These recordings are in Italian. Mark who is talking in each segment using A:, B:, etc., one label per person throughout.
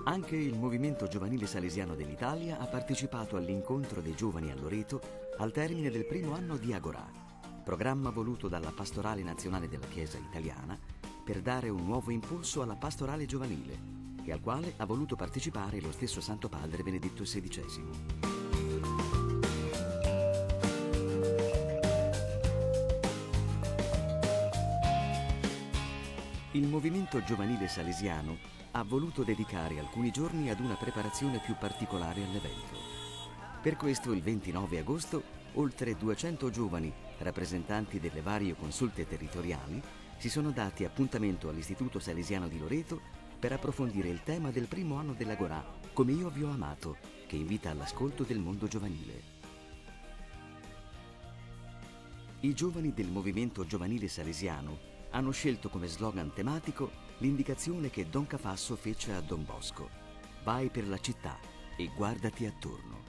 A: Anche il Movimento Giovanile Salesiano dell'Italia ha partecipato all'incontro dei giovani a Loreto al termine del primo anno di Agorà, programma voluto dalla Pastorale Nazionale della Chiesa Italiana per dare un nuovo impulso alla pastorale giovanile e al quale ha voluto partecipare lo stesso Santo Padre Benedetto XVI. Il Movimento Giovanile Salesiano ha voluto dedicare alcuni giorni ad una preparazione più particolare all'evento. Per questo il 29 agosto oltre 200 giovani, rappresentanti delle varie consulte territoriali, si sono dati appuntamento all'Istituto Salesiano di Loreto per approfondire il tema del primo anno dell'Agorà, Come io vi ho amato, che invita all'ascolto del mondo giovanile. I giovani del Movimento Giovanile Salesiano hanno scelto come slogan tematico l'indicazione che Don Cafasso fece a Don Bosco: vai per la città e guardati attorno.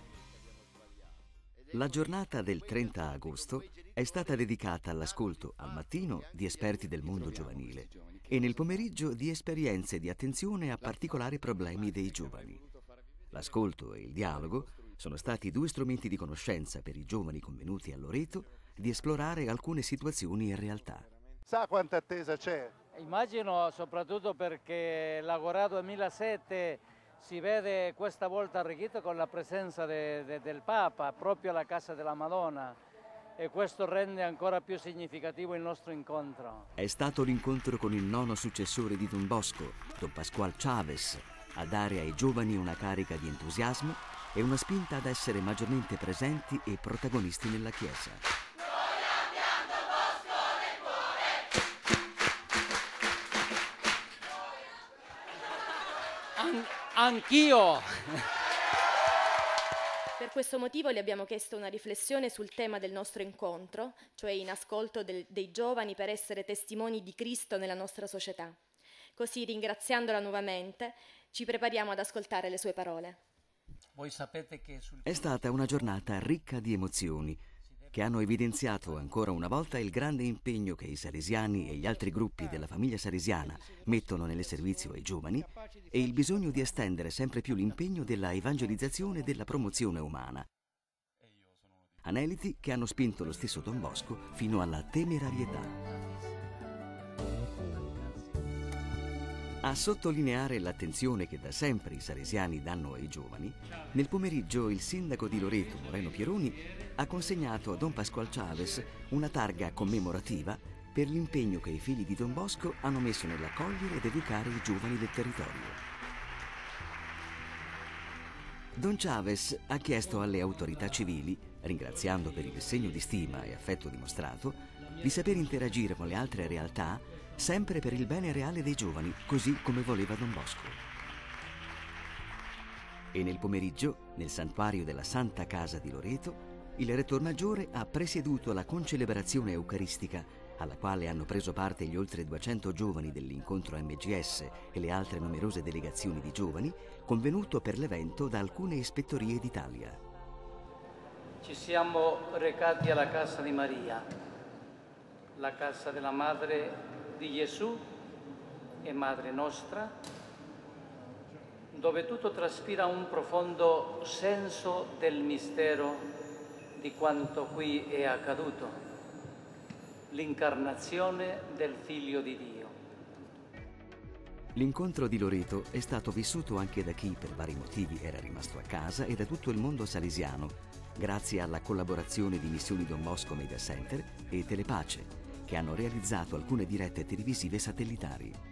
A: La giornata del 30 agosto è stata dedicata all'ascolto al mattino di esperti del mondo giovanile e nel pomeriggio di esperienze di attenzione a particolari problemi dei giovani. L'ascolto e il dialogo sono stati due strumenti di conoscenza per i giovani convenuti a Loreto di esplorare alcune situazioni e realtà.
B: Sa quanta attesa c'è?
C: Immagino, soprattutto perché l'Agorà 2007 si vede questa volta arricchito con la presenza del Papa proprio alla Casa della Madonna, e questo rende ancora più significativo il nostro incontro.
A: È stato l'incontro con il nono successore di Don Bosco, Don Pascual Chaves, a dare ai giovani una carica di entusiasmo e una spinta ad essere maggiormente presenti e protagonisti nella Chiesa.
C: Anch'io!
D: Per questo motivo le abbiamo chiesto una riflessione sul tema del nostro incontro, cioè in ascolto dei giovani per essere testimoni di Cristo nella nostra società. Così, ringraziandola nuovamente, ci prepariamo ad ascoltare le sue parole.
C: Voi sapete che
A: È stata una giornata ricca di emozioni che hanno evidenziato ancora una volta il grande impegno che i salesiani e gli altri gruppi della famiglia salesiana mettono nel servizio ai giovani e il bisogno di estendere sempre più l'impegno della evangelizzazione e della promozione umana. Aneliti che hanno spinto lo stesso Don Bosco fino alla temerarietà. A sottolineare l'attenzione che da sempre i salesiani danno ai giovani, nel pomeriggio il sindaco di Loreto, Moreno Pieroni, ha consegnato a Don Pascual Chaves una targa commemorativa per l'impegno che i figli di Don Bosco hanno messo nell'accogliere ed educare i giovani del territorio. Don Chaves ha chiesto alle autorità civili, ringraziando per il segno di stima e affetto dimostrato, di saper interagire con le altre realtà sempre per il bene reale dei giovani, così come voleva Don Bosco. E nel pomeriggio, nel santuario della Santa Casa di Loreto, il Rettor Maggiore ha presieduto la concelebrazione eucaristica, alla quale hanno preso parte gli oltre 200 giovani dell'incontro MGS e le altre numerose delegazioni di giovani, convenuto per l'evento da alcune ispettorie d'Italia.
C: ci siamo recati alla casa di Maria, la casa della Madre di Gesù e Madre nostra, dove tutto traspira un profondo senso del mistero di quanto qui è accaduto, l'incarnazione del Figlio di Dio.
A: L'incontro di Loreto è stato vissuto anche da chi per vari motivi era rimasto a casa e da tutto il mondo salesiano, grazie alla collaborazione di Missioni Don Bosco Media Center e Telepace, che hanno realizzato alcune dirette televisive satellitari.